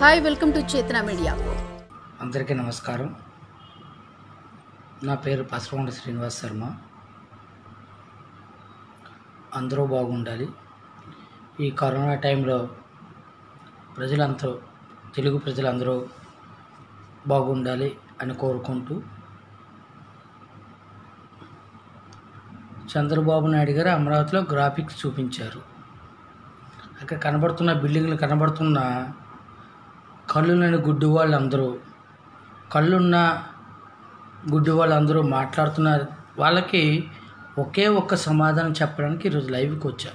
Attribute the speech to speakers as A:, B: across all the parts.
A: Hi welcome to Chetana media.
B: అందరికీ నమస్కారం. నా పేరు పసరకొండ శ్రీనివాస్ శర్మ. అందరూ బాగుండాలి. ఈ కరోనా టైంలో తెలుగు ప్రజలందరూ బాగుండాలి అని కోరుకుంటూ చంద్రబాబు నాయుడు గారు అమరావతిలో గ్రాఫిక్స్ చూపించారు. అక్కడ కనబడుతున్న బిల్డింగ్లు కనబడుతున్న కళ్ళు లేని గుడ్డి వాళ్ళందరూ కళ్ళున్న గుడ్డి వాళ్ళందరూ మాట్లాడుతున్నారు. వాళ్ళకి ఒకే ఒక్క సమాధానం చెప్పడానికి ఈరోజు లైవ్కి వచ్చాం.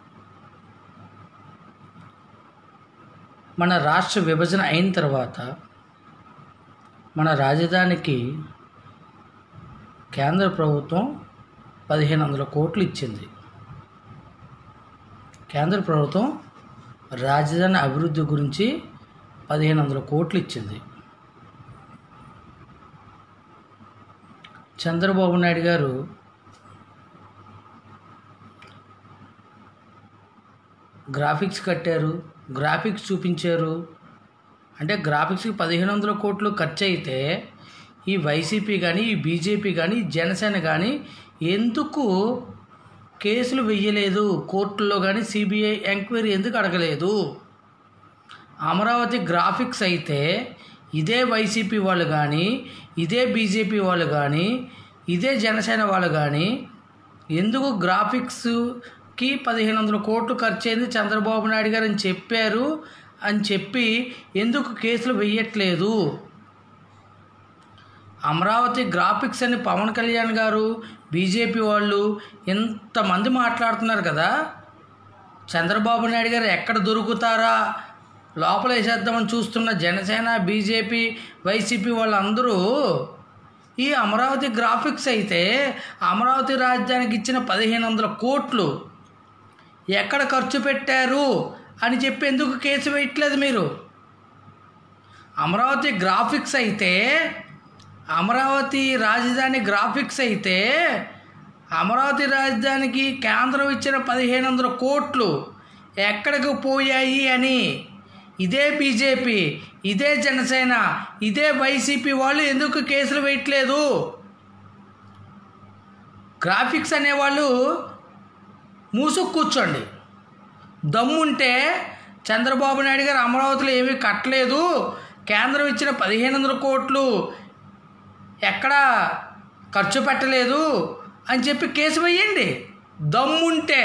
B: మన రాష్ట్ర విభజన అయిన తర్వాత మన రాజధానికి కేంద్ర ప్రభుత్వం 1500 కోట్లు ఇచ్చింది. కేంద్ర ప్రభుత్వం రాజధాని అభివృద్ధి గురించి 1500 కోట్లు ఇచ్చింది. చంద్రబాబు నాయుడు గారు గ్రాఫిక్స్ కట్టారు, గ్రాఫిక్స్ చూపించారు. అంటే గ్రాఫిక్స్కి 1500 కోట్లు ఖర్చు అయితే ఈ వైసీపీ కానీ, ఈ బీజేపీ కానీ, జనసేన కానీ ఎందుకు కేసులు వెయ్యలేదు? కోర్టుల్లో కానీ సిబిఐ ఎంక్వైరీ ఎందుకు అడగలేదు? అమరావతి గ్రాఫిక్స్ అయితే ఇదే వైసీపీ వాళ్ళు కానీ, ఇదే బీజేపీ వాళ్ళు కానీ, ఇదే జనసేన వాళ్ళు కానీ ఎందుకు గ్రాఫిక్స్కి 1500 కోట్లు ఖర్చు అయింది చంద్రబాబు నాయుడు గారు అని చెప్పారు అని చెప్పి ఎందుకు కేసులు వెయ్యట్లేదు? అమరావతి గ్రాఫిక్స్ అని పవన్ కళ్యాణ్ గారు, బీజేపీ వాళ్ళు ఎంతమంది మాట్లాడుతున్నారు కదా. చంద్రబాబు నాయుడు గారు ఎక్కడ దొరుకుతారా లోపల వేసేద్దామని చూస్తున్న జనసేన, బీజేపీ, వైసీపీ వాళ్ళందరూ ఈ అమరావతి గ్రాఫిక్స్ అయితే అమరావతి రాజధానికి ఇచ్చిన 1500 కోట్లు ఎక్కడ ఖర్చు పెట్టారు అని చెప్పి ఎందుకు కేసు వేయట్లేదు మీరు? అమరావతి గ్రాఫిక్స్ అయితే, అమరావతి రాజధాని గ్రాఫిక్స్ అయితే అమరావతి రాజధానికి కేంద్రం ఇచ్చిన 1500 కోట్లు ఎక్కడికి పోయాయి అని ఇదే బీజేపీ, ఇదే జనసేన, ఇదే వైసీపీ వాళ్ళు ఎందుకు కేసులు వేయట్లేదు? గ్రాఫిక్స్ అనేవాళ్ళు మూసుకు కూర్చోండి. దమ్ముంటే చంద్రబాబు నాయుడు గారు అమరావతిలో ఏమీ కట్టలేదు, కేంద్రం ఇచ్చిన 1500 కోట్లు ఎక్కడా ఖర్చు పెట్టలేదు అని చెప్పి కేసు వేయండి దమ్ముంటే.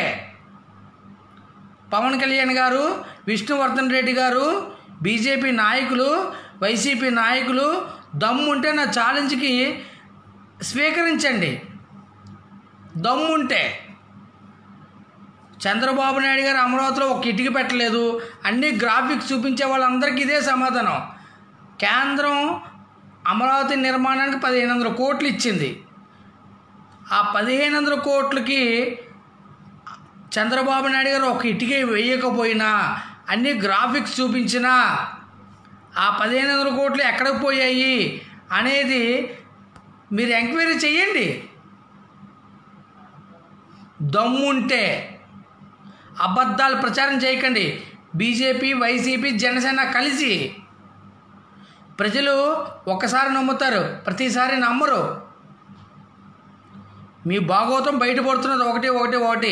B: పవన్ కళ్యాణ్ గారు, విష్ణువర్ధన్ రెడ్డి గారు, బీజేపీ నాయకులు, వైసీపీ నాయకులు దమ్ముంటే నా ఛాలెంజ్కి స్వీకరించండి. దమ్ముంటే చంద్రబాబు నాయుడు గారు అమరావతిలో ఒక ఇటుక పెట్టలేదు, అన్ని గ్రాఫిక్స్ చూపించే వాళ్ళందరికీ ఇదే సమాధానం. కేంద్రం అమరావతి నిర్మాణానికి 1500 కోట్లు ఇచ్చింది. ఆ 1500 కోట్లకి చంద్రబాబు నాయుడు గారు ఒక ఇటుక వేయకపోయినా, అన్ని గ్రాఫిక్స్ చూపించినా ఆ 1500 కోట్లు ఎక్కడికి పోయాయి అనేది మీరు ఎంక్వైరీ చేయండి. దమ్ముంటే అబద్ధాలు ప్రచారం చేయకండి. బీజేపీ, వైసీపీ, జనసేన కలిసి ప్రజలు ఒకసారి నమ్ముతారు, ప్రతిసారి నమ్మరు. మీ భాగోతం బయటపడుతున్నది ఒకటి.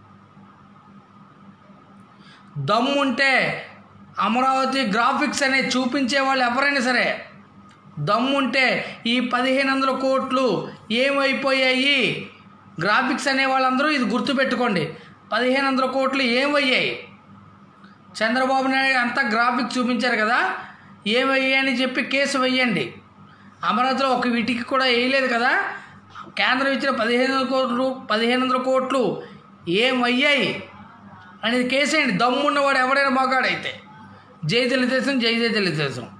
B: దమ్ముంటే అమరావతి గ్రాఫిక్స్ అనేది చూపించే వాళ్ళు ఎవరైనా సరే దమ్ముంటే ఈ 1500 కోట్లు ఏమైపోయాయి? గ్రాఫిక్స్ అనే వాళ్ళందరూ ఇది గుర్తుపెట్టుకోండి. 1500 కోట్లు ఏమయ్యాయి? చంద్రబాబు నాయుడు అంతా గ్రాఫిక్స్ చూపించారు కదా, ఏమయ్యాయి అని చెప్పి కేసు వేయండి. అమరావతిలో ఒక వీటికి కూడా వేయలేదు కదా, కేంద్రం ఇచ్చిన 1500 కోట్లు ఏమయ్యాయి అనేది కేసేయండి. దమ్మున్నవాడు ఎవడైనా మగాడైతే. జై తెలుగుదేశం, జై తెలుగుదేశం.